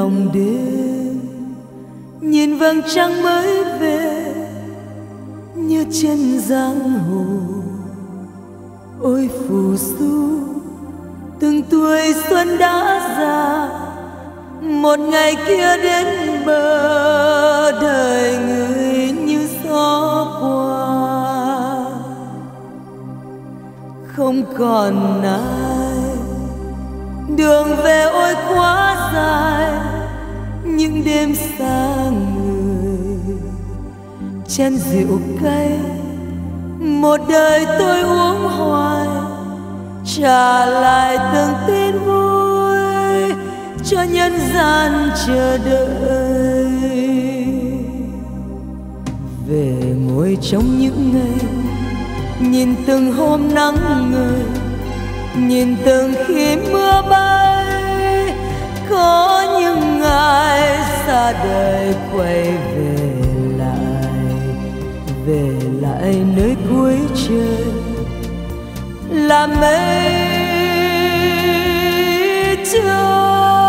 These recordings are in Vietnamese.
lòng đêm nhìn vầng trăng mới về như trên giang hồ. Ôi phù du từng tuổi xuân đã già, một ngày kia đến bờ đời người như gió qua. Không còn ai, đường về ôi quá dài, những đêm xa người chén rượu cay, một đời tôi uống hoài, trả lại từng tin vui cho nhân gian chờ đợi. Về ngồi trong những ngày, nhìn từng hôm nắng ngời, nhìn từng khi mưa bay, có những ngày xa đời quay về lại nơi cuối trời là mây trôi.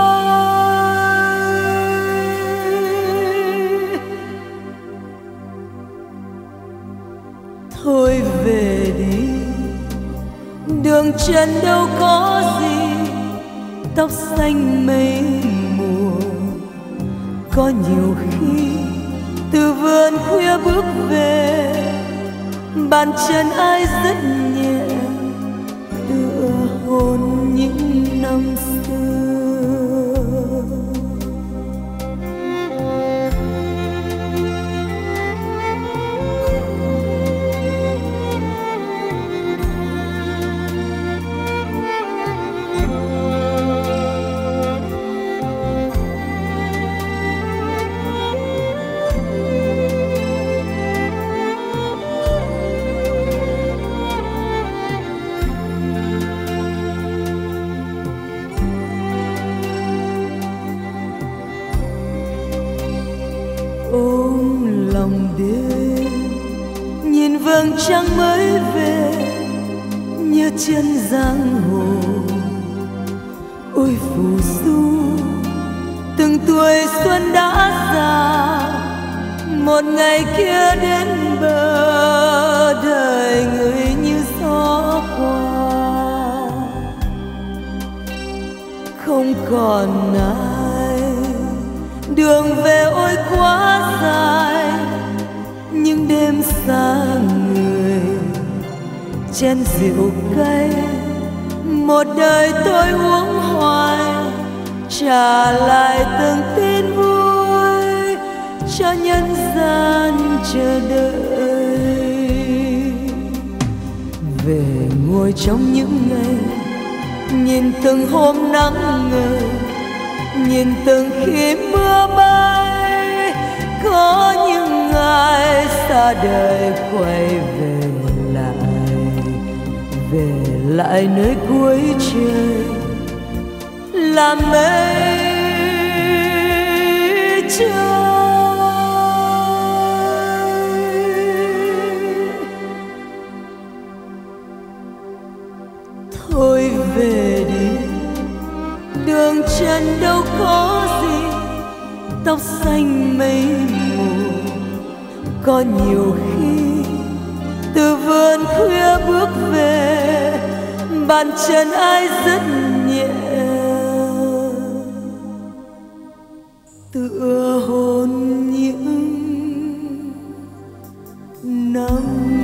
Thôi về đi, đường trần đâu có gì, tóc xanh mây mùa. Có nhiều khi từ vườn khuya bước về, bàn chân ai rất nhẹ tựa hôn những năm xưa. Ôm lòng đêm nhìn vầng trăng mới về như trên giang hồ. Ôi phù du từng tuổi xuân đã già, một ngày kia đến bờ đời người như gió qua. Không còn ai, đường về ôi quá dài, những đêm xa người chén rượu cay, một đời tôi uống hoài, trả lại từng tin vui cho nhân gian chờ đợi. Về ngồi trong những ngày, nhìn từng hôm nắng ngời, nhìn từng khi mưa bay, có những ngày xa đời quay về lại nơi cuối trời là mây trôi. Thôi về đi, đường trần đâu có gì, tóc xanh mây mù. Có nhiều khi từ vườn khuya bước về, bàn chân ai rất nhẹ tựa hôn những năm